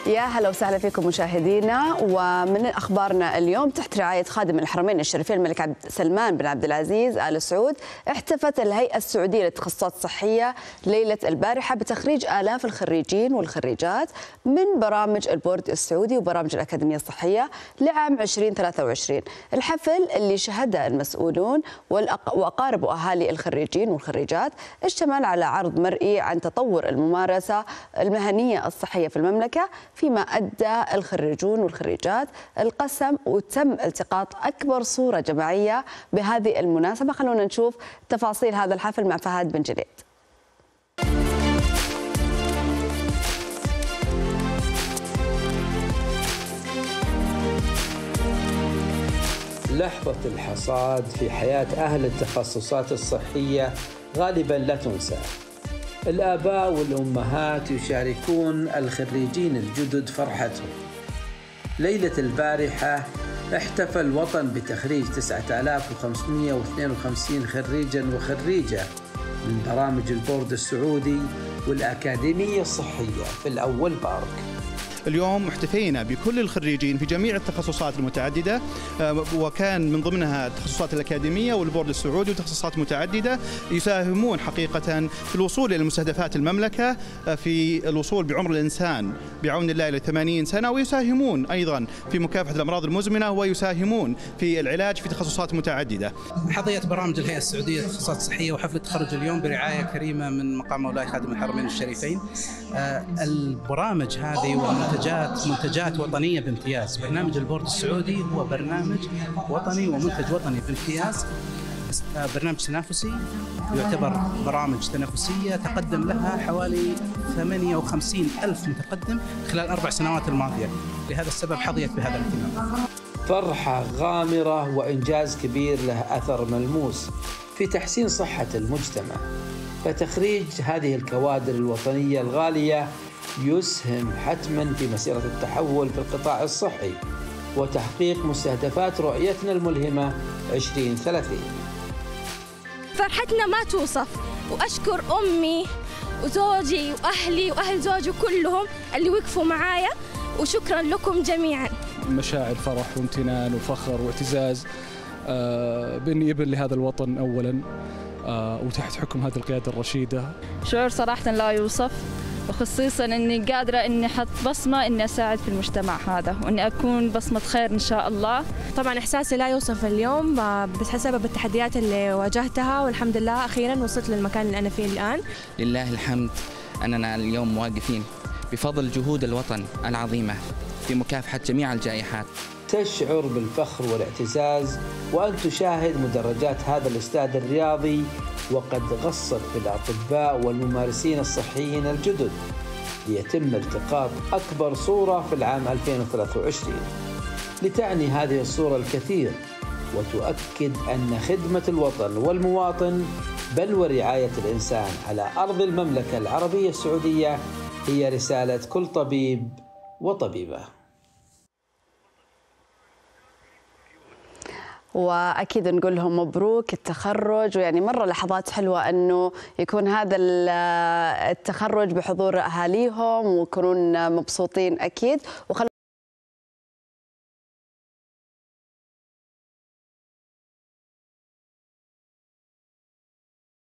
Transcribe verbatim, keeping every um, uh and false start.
يا هلا وسهلا فيكم مشاهدينا. ومن اخبارنا اليوم، تحت رعايه خادم الحرمين الشريفين الملك عبد سلمان بن عبد العزيز آل سعود، احتفت الهيئه السعوديه للتخصصات الصحيه ليله البارحه بتخريج آلاف الخريجين والخريجات من برامج البورد السعودي وبرامج الاكاديميه الصحيه لعام ألفين وثلاثة وعشرين. الحفل اللي شهده المسؤولون واقارب واهالي الخريجين والخريجات اشتمل على عرض مرئي عن تطور الممارسه المهنيه الصحيه في المملكه، فيما أدى الخريجون والخريجات القسم وتم التقاط أكبر صورة جماعية بهذه المناسبة. خلونا نشوف تفاصيل هذا الحفل مع فهد بن جليد. لحظة الحصاد في حياة أهل التخصصات الصحية غالباً لا تنسى. الآباء والأمهات يشاركون الخريجين الجدد فرحتهم. ليلة البارحة احتفل الوطن بتخريج تسعة آلاف وخمسمئة واثنين وخمسين خريجاً وخريجة من برامج البورد السعودي والأكاديمية الصحية في الأول بارك. اليوم احتفينا بكل الخريجين في جميع التخصصات المتعددة، وكان من ضمنها التخصصات الأكاديمية والبورد السعودي وتخصصات متعددة يساهمون حقيقة في الوصول إلى مستهدفات المملكة في الوصول بعمر الإنسان بعون الله إلى ثمانين سنة، ويساهمون أيضا في مكافحة الأمراض المزمنة، ويساهمون في العلاج في تخصصات متعددة. حظيت برامج الهيئة السعودية للتخصصات الصحية وحفل التخرج اليوم برعاية كريمة من مقام مولاي خادم الحرمين الشريفين. البرامج هذه ومنتجات منتجات وطنية بامتياز. برنامج البورد السعودي هو برنامج وطني ومنتج وطني بامتياز، برنامج تنافسي يعتبر برامج تنافسية تقدم لها حوالي ثمانية وخمسين ألف متقدم خلال أربع سنوات الماضية. لهذا السبب حظيت بهذا الاهتمام. فرحة غامرة وإنجاز كبير له أثر ملموس في تحسين صحة المجتمع. فتخريج هذه الكوادر الوطنية الغالية يسهم حتما في مسيرة التحول في القطاع الصحي وتحقيق مستهدفات رؤيتنا الملهمة عشرين ثلاثين. فرحتنا ما توصف، وأشكر أمي وزوجي وأهلي وأهل زوجي كلهم اللي وقفوا معايا، وشكرا لكم جميعا. مشاعر فرح وامتنان وفخر واعتزاز بإني ابن لهذا الوطن أولا وتحت حكم هذه القيادة الرشيدة. شعور صراحة لا يوصف، وخصيصا اني قادره اني احط بصمه اني اساعد في المجتمع هذا، واني اكون بصمه خير ان شاء الله. طبعا احساسي لا يوصف اليوم بسبب التحديات اللي واجهتها، والحمد لله اخيرا وصلت للمكان اللي انا فيه الان. لله الحمد اننا اليوم واقفين بفضل جهود الوطن العظيمه في مكافحه جميع الجائحات. تشعر بالفخر والاعتزاز وأن تشاهد مدرجات هذا الاستاد الرياضي وقد غصت بالأطباء والممارسين الصحيين الجدد ليتم التقاط أكبر صورة في العام ألفين وثلاثة وعشرين. لتعني هذه الصورة الكثير وتؤكد أن خدمة الوطن والمواطن بل ورعاية الإنسان على أرض المملكة العربية السعودية هي رسالة كل طبيب وطبيبة. واكيد نقول لهم مبروك التخرج، ويعني مره لحظات حلوه انه يكون هذا التخرج بحضور اهاليهم ويكونون مبسوطين اكيد.